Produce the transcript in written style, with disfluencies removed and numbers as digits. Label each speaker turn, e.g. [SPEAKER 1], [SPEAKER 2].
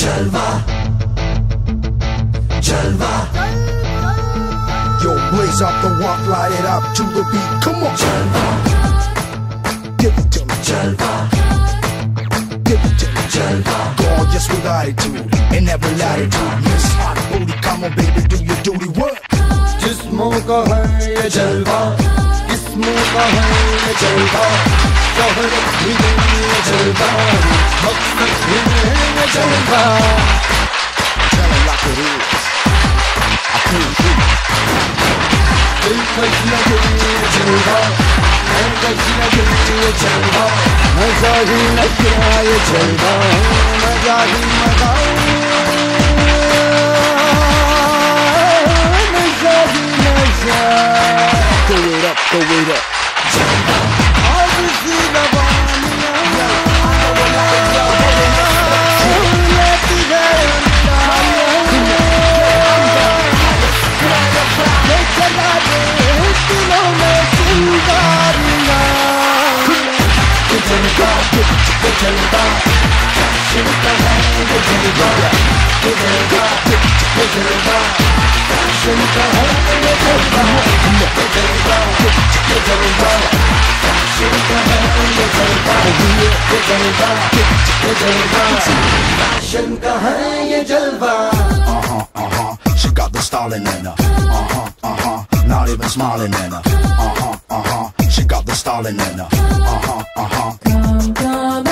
[SPEAKER 1] जलवा जलवा
[SPEAKER 2] Yo, blaze up the walk, light it up to the beat. Come on,
[SPEAKER 1] जलवा
[SPEAKER 2] give it to me.
[SPEAKER 1] जलवा
[SPEAKER 2] Give it to me.
[SPEAKER 1] जलवा
[SPEAKER 2] Gorgeous with attitude in every latitude. Miss Hot Booty, come on, baby, do your duty work.
[SPEAKER 1] जिस्मों का है ये जलवा किस्मों का है ये जलवा शोहरत भी नहीं ये जलवा मकसद भी नहीं ये जलवा
[SPEAKER 2] Tell it like it is. I can't do it.
[SPEAKER 1] दिलकश लगे ये जलवा दिलकश लगे ये जलवा मजा ही लगे ये जलवा मजा ही मजा
[SPEAKER 2] Throw it up, throw it up.
[SPEAKER 1] Fashion का है ये जलवा
[SPEAKER 2] She got the styling in her. Not even smiling in her. She got the styling in her.
[SPEAKER 3] Come